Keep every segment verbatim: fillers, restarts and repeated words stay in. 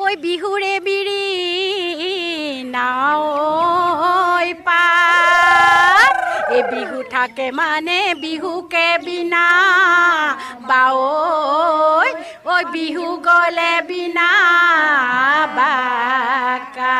ঐ বিহুৰে বিৰি নাও পাৰ এই বিহু থাকে মানে বিহুকে বিনা বাও ঐ বিহু গলে বিনা বাকা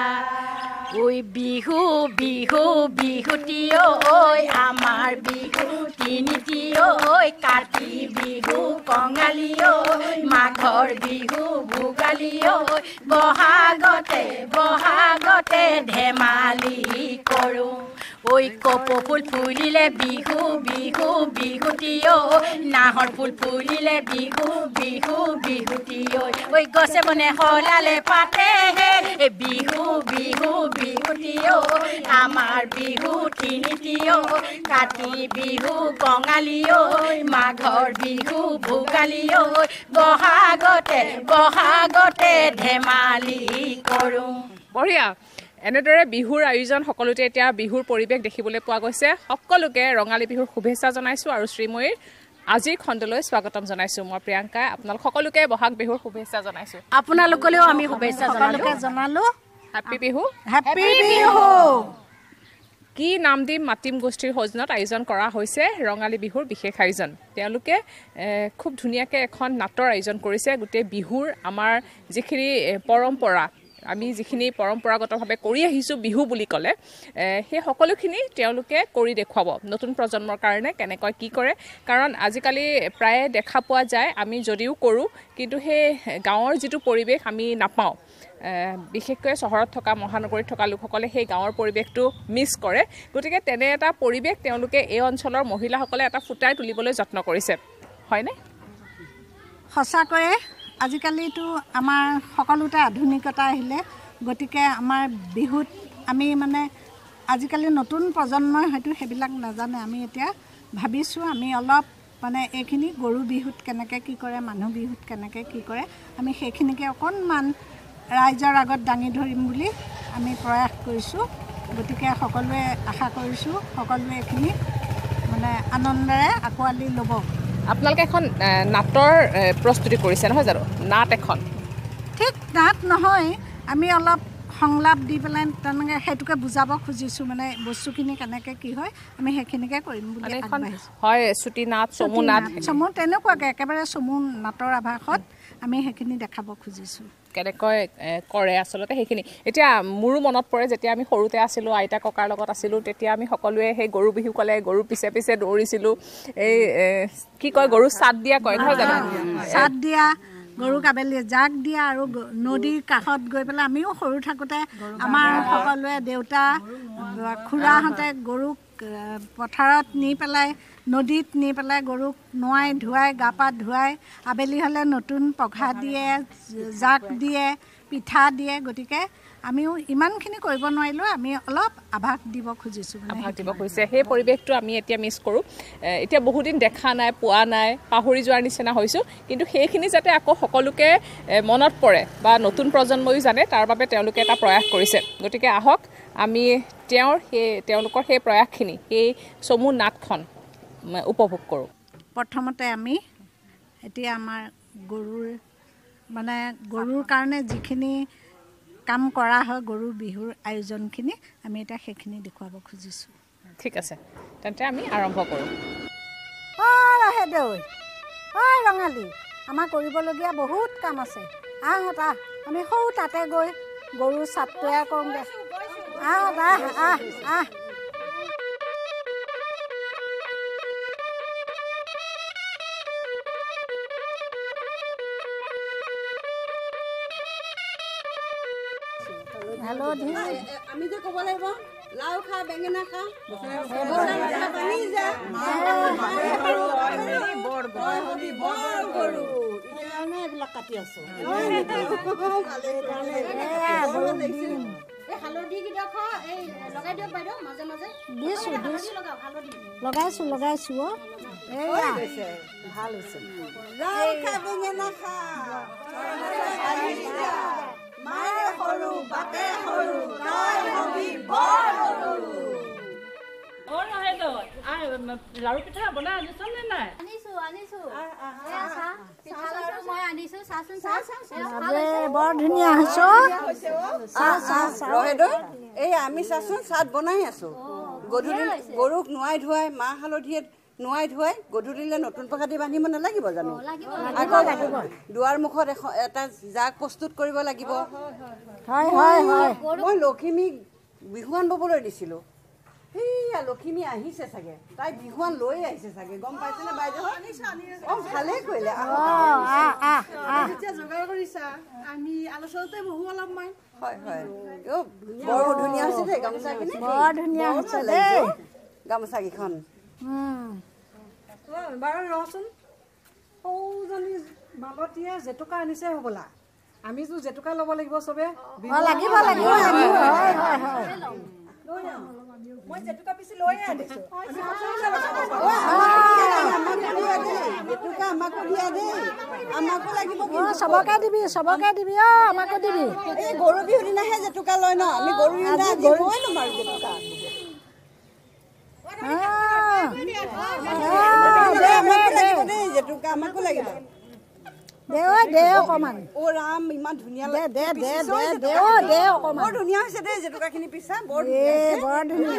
ঐ বিহু বিহু বিহুটিও ঐ আমাৰ বিহু তিনিটিও ঐ কাতি বিহু কঙালিও মাঘৰ বিহু ভোগালিও বহাগতে বহাগতে ধেমালি কৰোঁ ঐ কপৌ ফুল ফুলিলে বিহু বিহু বিহুটিও নাহৰ ফুল ফুলিলে বিহু বিহু বিহুটিও ঐ গছে বনে সলালে পাতে হে বিহু বিহু বিহুটিও আমাৰ বিহু তিনিটিও কাতি বিহু কঙালিও মাঘৰ বিহু ভোগালিও বহাগতে বহাগতে ধেমালি কৰোঁ বঢ়িয়া এনেদৰে বিহুৰ আয়োজন সকলোতে এতিয়া বিহুৰ পৰিৱেশ দেখিবলৈ পোৱা গৈছে সকলোকে ৰঙালী বিহুৰ শুভেচ্ছা জনাইছোঁ আৰু শ্ৰীময়ীৰ আজিৰ খণ্ডলৈ স্বাগতম জনাইছোঁ মই প্ৰিয়ংকা আপোনালোক সকলোকে বহাগ বিহুৰ শুভেচ্ছা জনাইছোঁ আপোনালোকলৈও আমি শুভেচ্ছা জনালোঁ হেপী বিহু হেপী বিহু কি নাম দিম মাতিম গোষ্ঠীৰ সৌজন্যত আয়োজন কৰা হৈছে ৰঙালী বিহুৰ বিশেষ আয়োজন তেওঁলোকে খুব ধুনীয়াকৈ এখন নাটৰ আয়োজন কৰিছে গোটেই বিহুৰ আমাৰ যিখিনি পৰম্পৰা আমি যিখিনি পৰম্পৰাগতভাৱে কৰি আহিছোঁ বিহু বুলি ক'লে সেই সকলোখিনি তেওঁলোকে কৰি দেখুৱাব নতুন প্ৰজন্মৰ কাৰণে কেনেকৈ কি কৰে কাৰণ আজিকালি প্ৰায়ে দেখা পোৱা যায় আমি যদিও কৰোঁ কিন্তু সেই গাঁৱৰ যিটো পৰিৱেশ আমি নাপাওঁ বিশেষকৈ চহৰত থকা মহানগৰীত থকা লোকসকলে সেই গাঁৱৰ পৰিৱেশটো মিছ কৰে গতিকে তেনে এটা পৰিৱেশ তেওঁলোকে এই অঞ্চলৰ মহিলাসকলে এটা ফুটাই তুলিবলৈ যত্ন কৰিছে হয়নে সঁচাকৈয়ে আজিকালিতো আমাৰ সকলোতে আধুনিকতা আহিলে গতিকে আমাৰ বিহুত আমি মানে আজিকালি নতুন প্ৰজন্মই হয়তো সেইবিলাক নাজানে আমি এতিয়া ভাবিছোঁ আমি অলপ মানে এইখিনি গৰু বিহুত কেনেকৈ কি কৰে মানুহ বিহুত কেনেকৈ কি কৰে আমি সেইখিনিকে অকণমান ৰাইজৰ আগত দাঙি ধৰিম বুলি আমি প্ৰয়াস কৰিছোঁ গতিকে সকলোৱে আশা কৰিছোঁ সকলোৱে এইখিনি মানে আনন্দেৰে আঁকোৱালি ল'ব আপোনালোকে এখন নাটৰ প্ৰস্তুতি কৰিছে নহয় জানো নাট এখন ঠিক নাট নহয় আমি অলপ সংলাপ দি পেলাই তেনেকৈ সেইটোকে বুজাব খুজিছোঁ মানে বস্তুখিনি কেনেকৈ কি হয় আমি সেইখিনিকে কৰিম বুলি হয় চুটি নাট চমু নাট চমু তেনেকুৱাকৈ একেবাৰে চমু নাটৰ আভাসত আমি সেইখিনি দেখাব খুজিছোঁ কেনেকৈ কৰে আচলতে সেইখিনি এতিয়া মোৰো মনত পৰে যেতিয়া আমি সৰুতে আছিলোঁ আইতা ককাৰ লগত আছিলোঁ তেতিয়া আমি সকলোৱে সেই গৰু বিহু ক'লে গৰু পিছে পিছে দৌৰিছিলোঁ এই কি কয় গৰু চাট দিয়া কয় নহয় জানো চাট দিয়া গৰুক আবেলি জাক দিয়া আৰু নদীৰ কাষত গৈ পেলাই আমিও সৰু থাকোঁতে আমাৰ সকলোৱে দেউতা খুৰাহঁতে গৰুক পথাৰত নি পেলাই নদীত নি পেলাই গৰুক নোৱাই ধুৱাই গা পা ধুৱাই আবেলি হ'লে নতুন পঘা দিয়ে জাক দিয়ে পিঠা দিয়ে গতিকে আমিও ইমানখিনি কৰিব নোৱাৰিলোঁ আমি অলপ আভাস দিব খুজিছোঁ আভাস দিব খুজিছে সেই পৰিৱেশটো আমি এতিয়া মিছ কৰোঁ এতিয়া বহুদিন দেখা নাই পোৱা নাই পাহৰি যোৱাৰ নিচিনা হৈছোঁ কিন্তু সেইখিনি যাতে আকৌ সকলোকে মনত পৰে বা নতুন প্ৰজন্ময়ো জানে তাৰ বাবে তেওঁলোকে এটা প্ৰয়াস কৰিছে গতিকে আহক আমি তেওঁৰ সেই তেওঁলোকৰ সেই প্ৰয়াসখিনি সেই চমু নাটখন উপভোগ কৰোঁ প্ৰথমতে আমি এতিয়া আমাৰ গৰুৰ মানে গৰুৰ কাৰণে যিখিনি কাম কৰা হয় গৰু বিহুৰ আয়োজনখিনি আমি এতিয়া সেইখিনি দেখুৱাব খুজিছোঁ ঠিক আছে তেন্তে আমি আৰম্ভ কৰোঁ অঁ ৰাহেদৈ ঐ ৰঙালী আমাৰ কৰিবলগীয়া বহুত কাম আছে আহ আহ আমি সৌ তাতে গৈ গৰু চাট তৈয়াৰ কৰোঁগৈ আহ আহ আহ আহ হালধি আমি যে ক'ব লাগিব লাও খা বেঙেনা খা এইবিলাক কাটি আছো লগাইছো লগাইছো অ ভাল হৈছে লাও খা বেঙেনা খা মায়ে সৰু বাপে সৰু তই হবি বৰ সৰু অ নহয় তই আহ লাৰু পিঠা বনাই আনিছো নে নাই আনিছো আনিছো এয়া চা পিঠা লাৰু মই আনিছো চাচোন চা বৰ ধুনীয়া হৈছে ৰহেদৰ এই আমি চাচোন চাট বনাই আছো গধূলি গৰুক নোৱাই ধুৱাই মাহ হালধিয়ে নোৱাই ধুৱাই গধূলিলে নতুন পঘা দি বান্ধিব নালাগিব জানো আকৌ দুৱাৰ মুখত এটা জাক প্ৰস্তুত কৰিব লাগিব হয় হয় হয় মই লখিমীক বিহুৱান ববলৈ দিছিলো সেইয়া লখিমী আহিছে চাগে তাই বিহুৱান লৈ আহিছে চাগে গম পাইছেনে বাইদেউ অ ভালেই কৰিলে যোগাৰ কৰিছা আমি আলোচনাতে বহু অলপমান হয় হয় বৰ ধুনীয়া হৈছে দেই গামোচাখিনি বৰ ধুনীয়া হৈছে দেই গামোচাকেইখন বাৰু ৰচোন সৌজনী মালতীয়ে জেতুকা আনিছে হ'বলা আমিতো জেতুকা ল'ব লাগিব চবে লাগিব লাগিব মই জেতুকা পিছি লৈয়ে আনিছো জেতুকা আমাকো দিয়া দেই আমাকো লাগিব চবকে দিবি চবকে দিবি অ আমাকো দিবি এই গৰু বিহুৰ দিনাহে জেতুকা লয় ন আমি গৰু বিহুৰ দিনা গৰু লৈ ল'ম আৰু জেতুকা জেতুকা আমাকো লাগিব দে ঐ দে অকমান অ ৰাম ইমান ধুনীয়া দে দে দে দে দে ঐ দে অকমান বৰ ধুনীয়া হৈছে দেই জেতুকাখিনি পিছা বৰ এ বৰ ধুনীয়া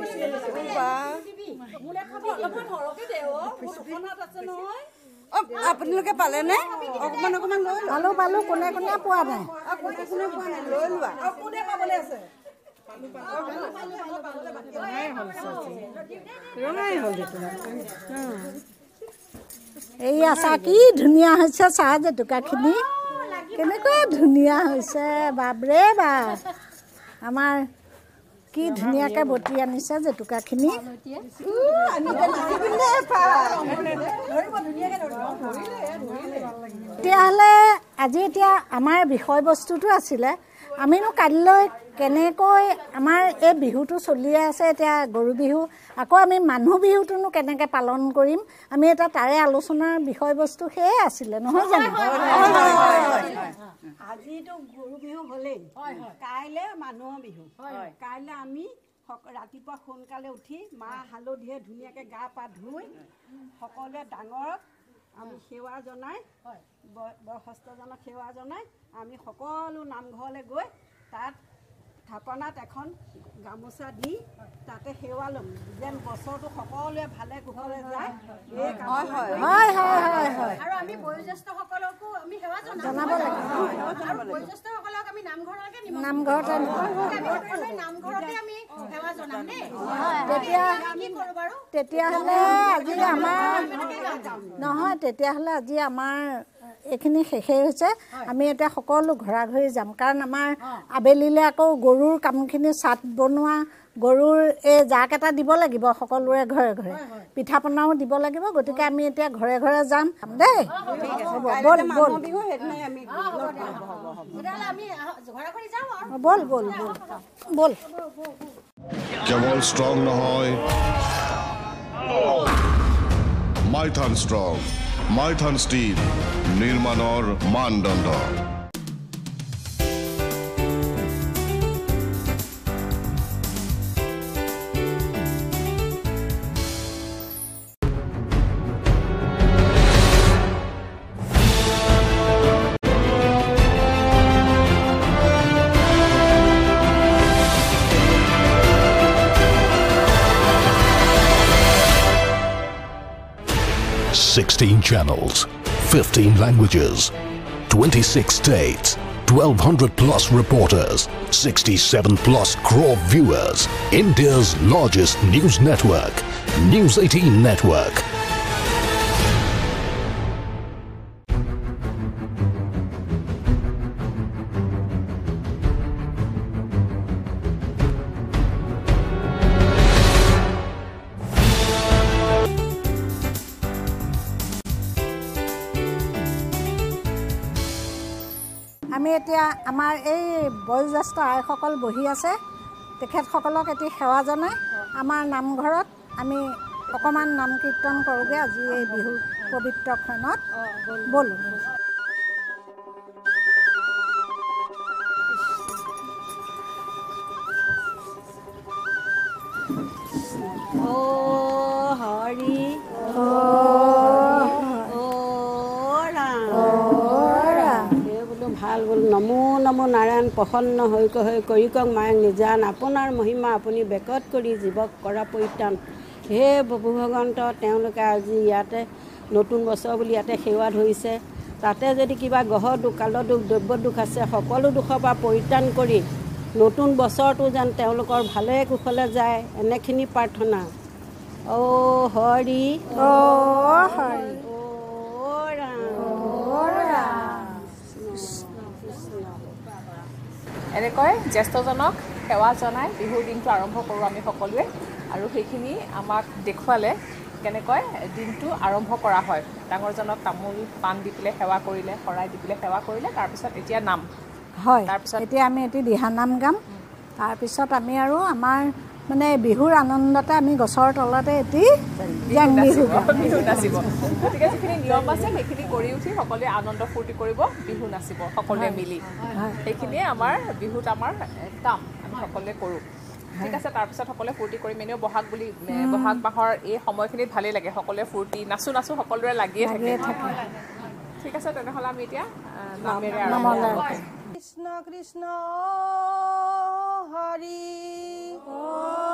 আপোনালোকে পালেনে অকমান অকমান লৈ লওক পালো পালো কোনে কোনে পোৱা নাই কোনে কোনে পোৱা নাই লৈ লোৱা কোনে পাবলৈ আছে ৰঙাই হ'ল এই আছা কি ধুনীয়া হৈছে চাহ জেতুকাখিনি কেনেকৈ ধুনীয়া হৈছে বাপৰে বাপ আমাৰ কি ধুনীয়াকৈ বটি আনিছে জেতুকাখিনি তেতিয়াহ'লে আজি এতিয়া আমাৰ বিষয়বস্তুটো আছিলে আমিনো কালিলৈ কেনেকৈ আমাৰ এই বিহুটো চলিয়ে আছে এতিয়া গৰু বিহু আকৌ আমি মানুহ বিহুটোনো কেনেকৈ পালন কৰিম আমি এটা তাৰে আলোচনাৰ বিষয়বস্তু সেয়ে আছিলে নহয় জানো আজিতো গৰু বিহু হ'লেই কাইলৈ মানুহৰ বিহু কাইলৈ আমি ৰাতিপুৱা সোনকালে উঠি মাহ হালধিয়ে ধুনীয়াকৈ গা পা ধুই সকলোৱে ডাঙৰক আমি সেৱা জনাই বয়সস্থজনক সেৱা জনাই আমি সকলো নামঘৰলৈ গৈ তাত থাপনাত এখন গামোচা দি তাতে সেৱা ল'ম যেন বছৰটো সকলোৱে ভালে কুশলে যায় আৰু আমি বয়োজ্যেষ্ঠসকলকো আমি সেৱা জনাব লাগিব আৰু বয়োজ্যেষ্ঠসকলক আমি নামঘৰলৈকে নিম নামঘৰতে নামঘৰতে আমি সেৱা জনাম দেই তেতিয়া কি কৰোঁ বাৰু তেতিয়াহ'লে আজি আমাৰ নহয় তেতিয়াহ'লে আজি আমাৰ এইখিনি শেষেই হৈছে আমি এতিয়া সকলো ঘৰা ঘৰি যাম কাৰণ আমাৰ আবেলিলৈ আকৌ গৰুৰ কামখিনি চাট বনোৱা গৰুৰ এই জাক এটা দিব লাগিব সকলোৰে ঘৰে ঘৰে পিঠা পনাও দিব লাগিব গতিকে আমি এতিয়া ঘৰে ঘৰে যাম দেই ব'ল ব'ল ব'ল ব'ল ব'ল কেৱল ষ্ট্ৰং নহয় মাইথান ষ্ট্ৰং মাইথান ষ্টীল নিৰ্মাণৰ মানদণ্ড sixteen channels, fifteen languages, twenty-six states, twelve hundred plus reporters, sixty-seven plus crore viewers. India's largest news network, News eighteen Network. আমি এতিয়া আমাৰ এই বয়োজ্যেষ্ঠ আইসকল বহি আছে তেখেতসকলক এটি সেৱা জনাই আমাৰ নামঘৰত আমি অকণমান নাম কীৰ্তন কৰোঁগৈ আজি এই বিহু পবিত্ৰ ক্ষণত ব'ল অ হৰি অ অ ৰাম এই বোলো ভাল বোলো নমো নমো নাৰায়ণ প্ৰসন্ন হৈ হৈ কৰি কওক মায়ক নিজান আপোনাৰ মহিমা আপুনি বেকত কৰি জীৱক কৰা পৰিত্ৰাণ হে প্ৰভু ভগৱন্ত তেওঁলোকে আজি ইয়াতে নতুন বছৰ বুলি ইয়াতে সেৱা ধৰিছে তাতে যদি কিবা গ্ৰহ দুখ কালৰ দুখ দ্ৰব্য দুখ আছে সকলো দুখৰ পৰা পৰিত্ৰাণ কৰি নতুন বছৰটো যেন তেওঁলোকৰ ভালে কুশলে যায় এনেখিনি প্ৰাৰ্থনা অ হৰি অ হৰি অ ৰাম অ ৰাম এনেকৈ জ্যেষ্ঠজনক সেৱা জনাই বিহুৰ দিনটো আৰম্ভ কৰোঁ আমি সকলোৱে আৰু সেইখিনি আমাক দেখুৱালে কেনেকৈ দিনটো আৰম্ভ কৰা হয় ডাঙৰজনক তামোল পাণ দি পেলাই সেৱা কৰিলে শৰাই দি পেলাই সেৱা কৰিলে তাৰপিছত এতিয়া নাম হয় এতিয়া আমি এটি দিহানাম গাম তাৰপিছত আমি আৰু আমাৰ মানে বিহুৰ আনন্দতে আমি গছৰ তলতে এটি জেং বিহু বিহু নাচিব গতিকে যিখিনি নিয়ম আছে সেইখিনি কৰি উঠি সকলোৱে আনন্দ ফূৰ্তি কৰিব বিহু নাচিব সকলোৱে মিলি সেইখিনিয়ে আমাৰ বিহুত আমাৰ কাম আমি সকলোৱে কৰোঁ ঠিক আছে তাৰপিছত সকলোৱে ফূৰ্তি কৰিম এনেও বহাগ বুলি বহাগ মাহৰ এই সময়খিনিত ভালেই লাগে সকলোৱে ফূৰ্তি নাচো নাচো সকলোৰে লাগিয়ে থাকে ঠিক আছে তেনেহ'লে আমি এতিয়া নামেৰে আৰম্ভ কৰিম কৃষ্ণ কৃষ্ণ হৰি অ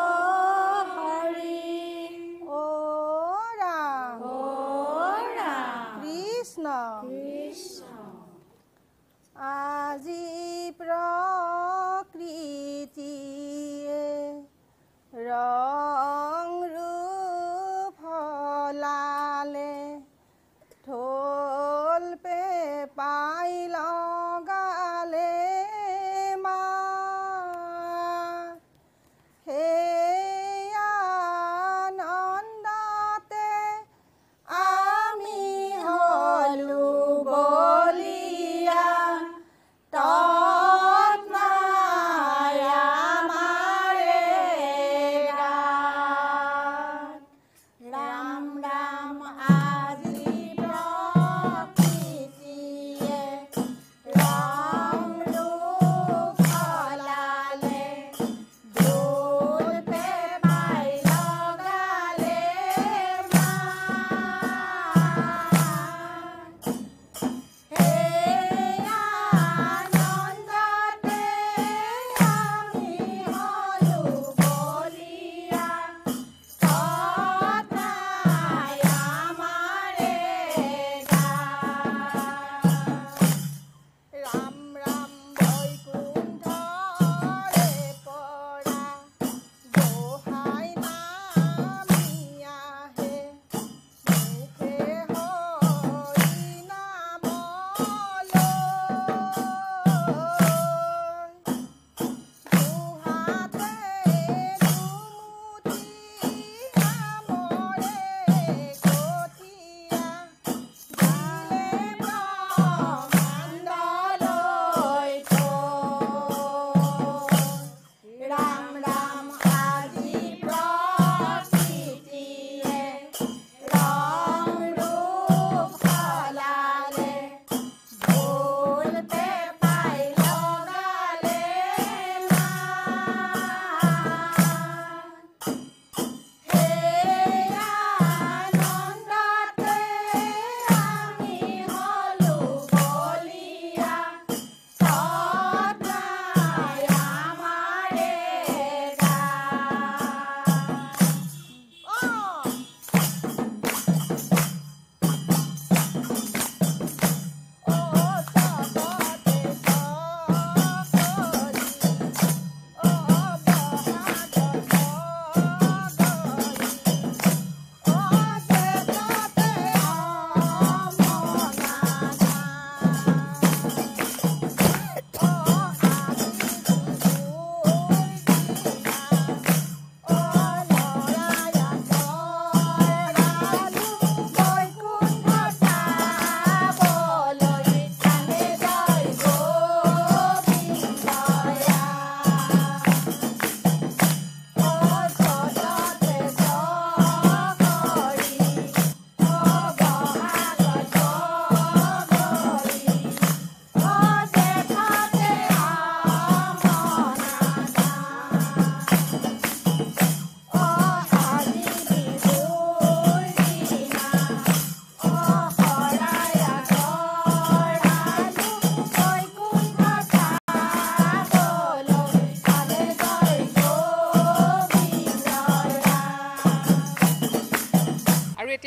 হৰি অ ৰাম অ ৰাম কৃষ্ণ কৃষ্ণ আজি প্ৰকৃতিয়ে ৰং ৰূপ সলালে ঢোল পেঁপাই লগালে মা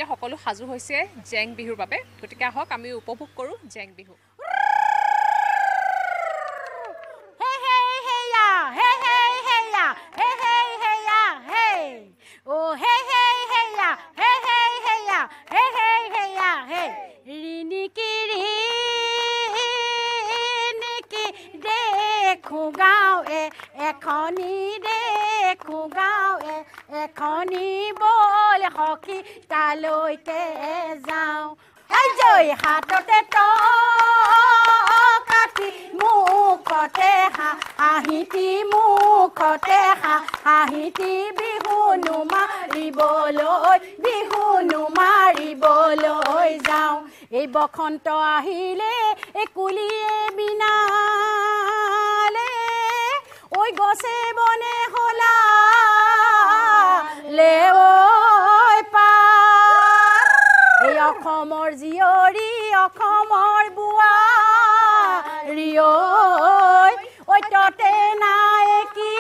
সকলো সাজু হৈছে জেং বিহুৰ বাবে গতিকে আহক আমি উপভোগ কৰোঁ জেং Bihu Oh hey hey hey ya hey hey hey ya hey hey hey ya hey rini ki rini ki dekhu gao e ekhoni dekhu gao e ekhoni bol hoki taloi ke jao ai joi hatote to kati mukhote ha ahiti mukhote ha ahiti বিহুনু মাৰিবলৈ বিহুনু মাৰিবলৈ যাওঁ এই বসন্ত আহিলে একুলিয়ে বিনালে ঐ গছে বনে হলা লে ঐ পাৰ এই অসমৰ জীয়ৰী অসমৰ বোৱাৰী ঐ ঐ ততে নাই কি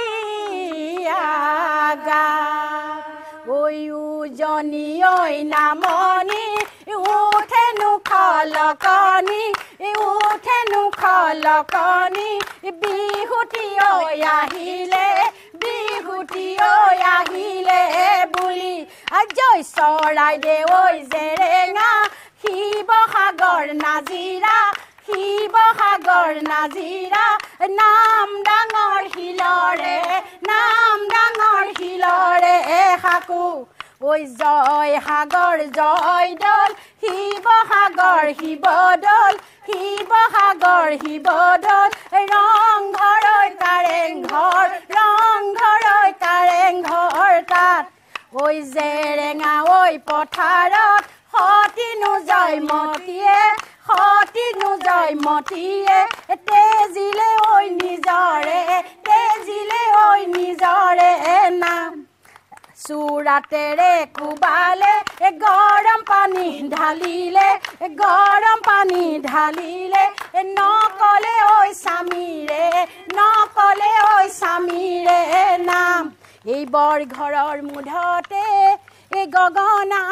ঐ উজনি ঐ নামনি উঠেনো খলকনি উঠেনো খলকনি বিহুতি ঐ আহিলে বিহুতি ঐ আহিলে বুলি জয় চৰাইদেউ ঐ জেৰেঙা শিৱসাগৰ নাজিৰা শিৱসাগৰ নাজিৰা নাম ডাঙৰ শিলৰে নাম ডাঙৰ শিলৰে সাকু ঐ জয় সাগৰ জয় দল শিৱসাগৰ শিৱদল শিৱসাগৰ শিৱদল ৰংঘৰ কাৰেংঘৰ ৰংঘৰ কাৰেংঘৰ তাত ঐ জেৰেঙা ঐ পথাৰত সতিনো জয়মতীয়ে সতিনো জয়মতীয়ে তেজিলে ঐ নিজৰে তেজিলে ঐ নিজৰে নাম চুৰাতেৰে কোবালে গৰম পানী ঢালিলে গৰম পানী ঢালিলে নকলে ঐ স্বামীৰে নকলে ঐ স্বামীৰে নাম এই বৰ ঘৰৰ মুধতে এই গগনা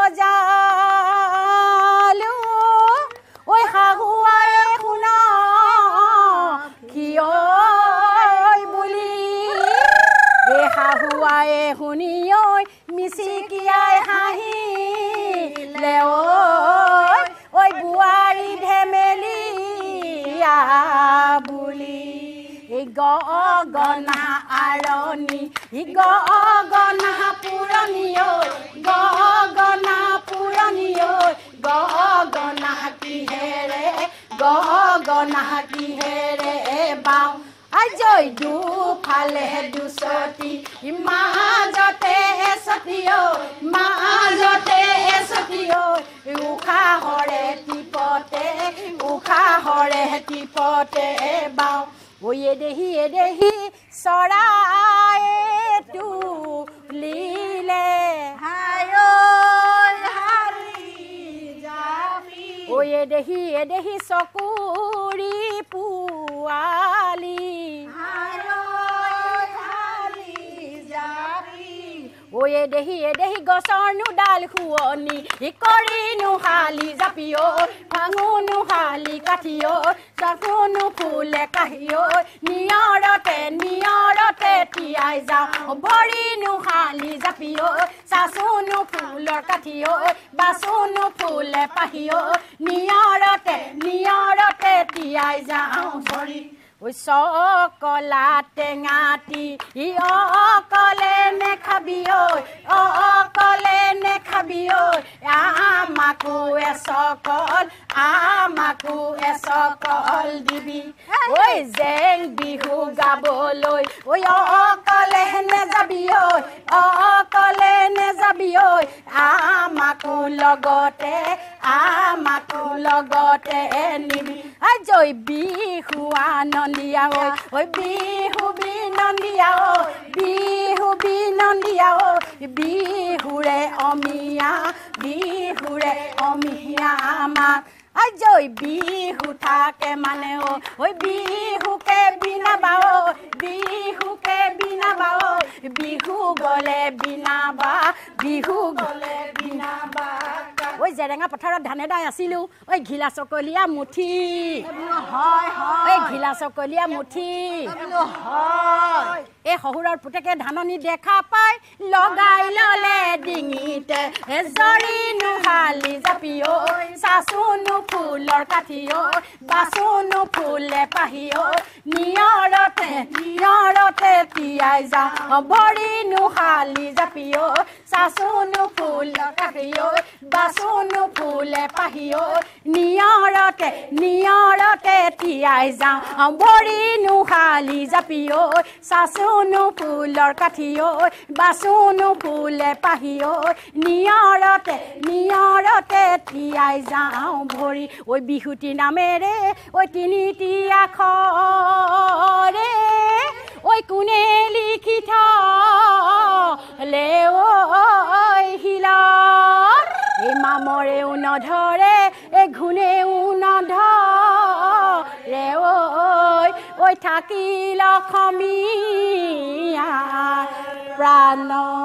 বজালো ঐ শাহুৱাই শুনা কিয় বুলি এই শাহুৱাই শুনি ঐ মিচিকিয়াই হাঁহিলে ঐ ঐ বোৱাৰী ধেমেলীয়া বুলি এই গগনা আৰণি গগনা পুৰণি ঐ গগনা পুৰণি ঐ গগনা কিহেৰে গগনা কিহেৰে বাওঁ আজৈ দুফালে দুচতি মাজতে এচতি ঐ মাজতে এচতি ঐ উশাহৰে টিপতে উশাহৰে টিপতে বাওঁ ঐ এদেহি এদেহি চৰাই তুলিলে হায় ঐ এদেহি এদেহি চকুৰি পোৱালি ঐ এদেহি এদেহি গছৰ নুডাল শুৱনি কৰিনো শালি জাপি ঐ ভাঙোনো শালি কাঠি ঐ চাচোনো ফুলে কাহি ঐ নিয়ৰতে নিয়ৰতে তিয়াই যাওঁ ভৰিনো শালি জাপি ঐ চাচোনো ফুলৰ কাঠি ঐ বাচোনো ফুলে পাহি ঐ নিয়ৰতে নিয়ৰতে তিয়াই যাওঁ ভৰি ঐ চকলা টেঙাটি ই অকলে নেখাবি ঐ অকলে নেখাবি ঐ আমাকো এচকল আমাকো এচকল দিবি ঐ জেং বিহু গাবলৈ ঐ অকলে নেযাবি ঐ অকলে নেযাবি ঐ আমাকো লগতে আমাকো লগতে নিবি আজৈ বিহু আনন্দিয়া ঐ ঐ বিহু বিনন্দিয়া ঐ বিহু বিনন্দিয়া ঐ বিহুৰে অমিয়া বিহুৰে অমিয়া আমাক আজৈ বিহু থাকে মানে ঐ ঐ বিহুকে বিনাবা ঐ বিহুকে বিনাবা ঐ বিহু গলে বিনাবা বিহু গলে বিনাবা ঐ জেৰেঙা পথাৰত ধানে দাই আছিলো ঐ ঘিলা চকলীয়া মুঠি হয় হয় ঐ ঘিলা চকলীয়া মুঠি হয় এই শহুৰৰ পুতেকে ধাননি দেখা পাই লগাই ললে ডিঙিতে জৰি নুহালি জাপিও চাচুনো ফুলৰ কাঠিও বাচুনো ফুলে পাহিও নিয়ৰতে নিয়ৰতে তিয়াই যা ভৰি নুহালি জাপিও চাচুনো ফুলৰ কাঠিও বাচুনো ফুলে পাহিও নিয়ৰতে নিয়ৰতে তিয়াই যা ভৰি নুহালি জাপিও চাচুনো ফুলৰ কাঠিও বাচুনো ফুলে পাহিও নিয়ৰতে নিয়ৰতে তিয়াই যাওঁ ভৰি ঐ বিহুতি নামেৰে ঐ তিনিটি আখৰে ঐ কোনে লিখি থলে ঐ শিলত এই মামৰেও নধৰে এই ঘূণেও নধৰে ঐ ঐ থাকিল অসমীয়া প্ৰাণ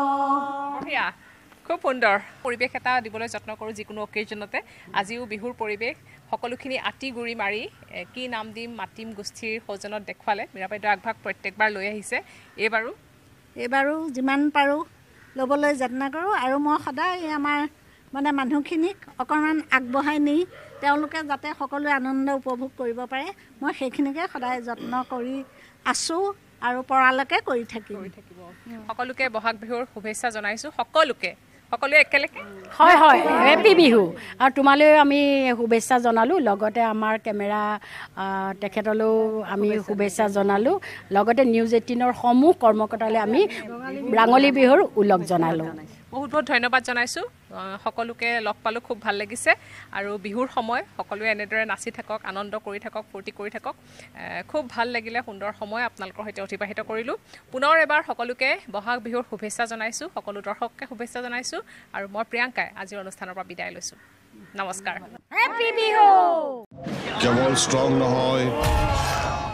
খুব সুন্দৰ পৰিৱেশ এটা দিবলৈ যত্ন কৰোঁ যিকোনো অকেজনতে আজিও বিহুৰ পৰিৱেশ সকলোখিনি আটি গুৰি মাৰি কি নাম দিম মাতিম গোষ্ঠীৰ সৌজনত দেখুৱালে মীৰাবাইদেউ আগভাগ প্ৰত্যেকবাৰ লৈ আহিছে এইবাৰো এইবাৰো যিমান পাৰোঁ ল'বলৈ যত্ন কৰোঁ আৰু মই সদায় আমাৰ মানে মানুহখিনিক অকণমান আগবঢ়াই নি তেওঁলোকে যাতে সকলোৱে আনন্দ উপভোগ কৰিব পাৰে মই সেইখিনিকে সদায় যত্ন কৰি আছোঁ আৰু পৰালৈকে কৰি থাকিম সকলোকে বহাগ বিহুৰ শুভেচ্ছা জনাইছোঁ সকলোকে সকলোৱে একেলগে হয় হয় হেপী বিহু আৰু তোমালৈও আমি শুভেচ্ছা জনালোঁ লগতে আমাৰ কেমেৰা তেখেতলৈও আমি শুভেচ্ছা জনালোঁ লগতে নিউজ এইটিনৰ সমূহ কৰ্মকৰ্তালৈ আমি ৰাঙলী বিহুৰ ওলগ জনালোঁ বহুত বহুত ধন্যবাদ জনাইছোঁ সকলোকে লগ পালোঁ খুব ভাল লাগিছে আৰু বিহুৰ সময় সকলোৱে এনেদৰে নাচি থাকক আনন্দ কৰি থাকক ফূৰ্তি কৰি থাকক খুব ভাল লাগিলে সুন্দৰ সময় আপোনালোকৰ সৈতে অতিবাহিত কৰিলোঁ পুনৰ এবাৰ সকলোকে বহাগ বিহুৰ শুভেচ্ছা জনাইছোঁ সকলো দৰ্শককে শুভেচ্ছা জনাইছোঁ আৰু মই প্ৰিয়াংকাই আজিৰ অনুষ্ঠানৰ পৰা বিদায় লৈছোঁ নমস্কাৰ হেপী বিহু কেৱল ষ্ট্ৰং নহয়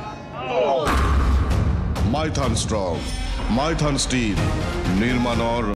মাইথান ষ্ট্ৰং মাইথান ষ্টীল নিৰ্মাণৰ